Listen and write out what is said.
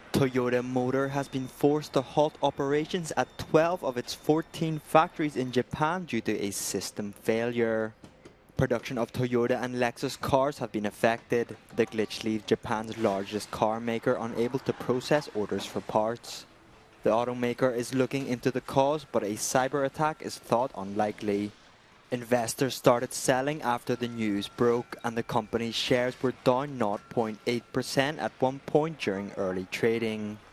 Toyota Motor has been forced to halt operations at 12 of its 14 factories in Japan due to a system failure. Production of Toyota and Lexus cars have been affected. The glitch leaves Japan's largest car maker unable to process orders for parts. The automaker is looking into the cause, but a cyber attack is thought unlikely. Investors started selling after the news broke, and the company's shares were down 0.8% at one point during early trading.